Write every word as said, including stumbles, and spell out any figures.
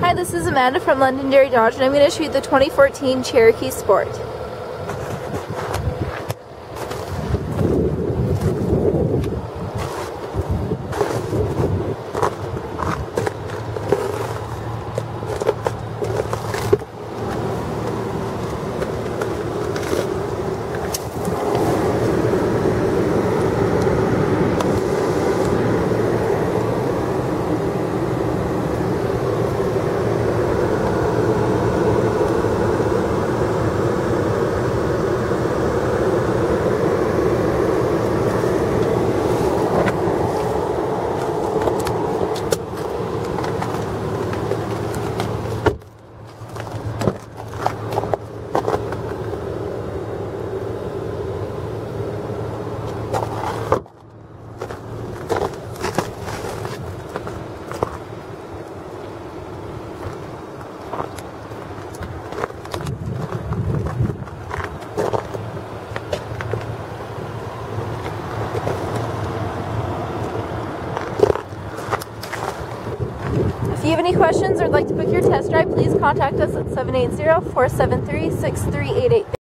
Hi, this is Amanda from Londonderry Dodge, and I'm going to show you the twenty fourteen Cherokee Sport. If you have any questions or would like to book your test drive, please contact us at seven eight zero, four seven three, six three eight eight.